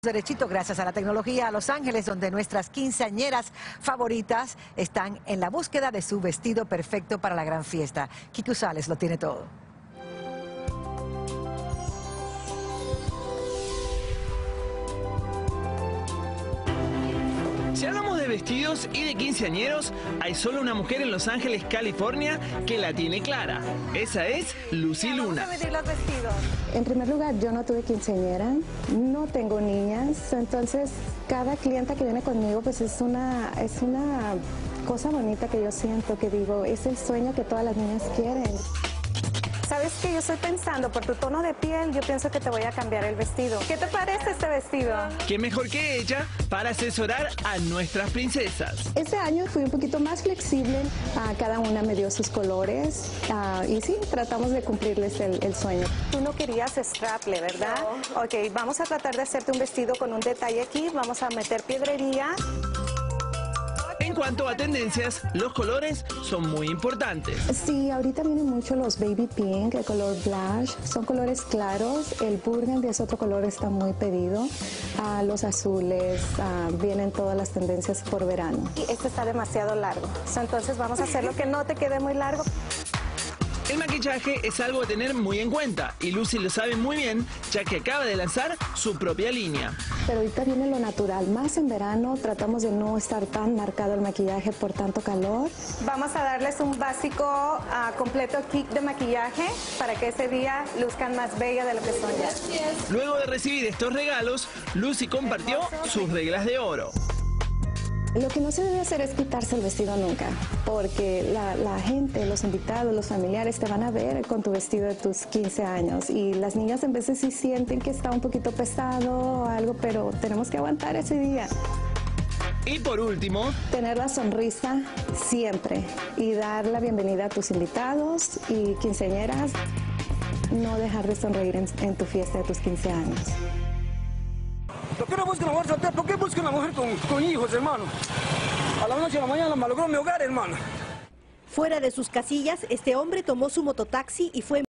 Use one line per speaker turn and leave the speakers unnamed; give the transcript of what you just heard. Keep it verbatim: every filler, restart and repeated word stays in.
Derechito, gracias a la tecnología, a Los Ángeles, donde nuestras quinceañeras favoritas están en la búsqueda de su vestido perfecto para la gran fiesta. Kiki Usales lo tiene todo.
Si hablamos de vestidos y de quinceañeros, hay solo una mujer en Los Ángeles, California, que la tiene clara. Esa es Lucy Luna.
Vamos a medir los vestidos.
En primer lugar, yo no tuve quinceañera, no tengo niñas, entonces cada clienta que viene conmigo pues es una, es una cosa bonita que yo siento, que digo, es el sueño que todas las niñas quieren.
¿Sabes qué? Yo estoy pensando, por tu tono de piel, yo pienso que te voy a cambiar el vestido. ¿Qué te parece este vestido?
¿Qué mejor que ella para asesorar a nuestras princesas?
Este año fui un poquito más flexible, a cada una me dio sus colores uh, y sí, tratamos de cumplirles el, el sueño.
Tú no querías straple, ¿verdad? No. Ok, vamos a tratar de hacerte un vestido con un detalle aquí, vamos a meter piedrería.
En cuanto a tendencias, los colores son muy importantes.
Sí, ahorita vienen mucho los baby pink, el color blush, son colores claros, el burgundy es otro color, está muy pedido, uh, los azules, uh, vienen todas las tendencias por verano.
Y este está demasiado largo, so, entonces vamos a hacerlo que no te quede muy largo.
El maquillaje es algo a tener muy en cuenta y Lucy lo sabe muy bien, ya que acaba de lanzar su propia línea.
Pero ahorita viene lo natural, más en verano tratamos de no estar tan marcado el maquillaje por tanto calor.
Vamos a darles un básico uh, completo kit de maquillaje para que ese día luzcan más bella de lo que son ya.
Luego de recibir estos regalos, Lucy compartió sus reglas de oro.
Lo que no se debe hacer es quitarse el vestido nunca, porque la, la gente, los invitados, los familiares te van a ver con tu vestido de tus quince años y las niñas en veces sí sienten que está un poquito pesado o algo, pero tenemos que aguantar ese día.
Y por último,
tener la sonrisa siempre y dar la bienvenida a tus invitados y quinceañeras, no dejar de sonreír en, en tu fiesta de tus quince años.
¿Por qué no buscan una mujer soltera? ¿Por qué buscan una mujer con, con hijos, hermano? A la noche a la mañana malogró mi hogar, hermano.
Fuera de sus casillas, este hombre tomó su mototaxi y fue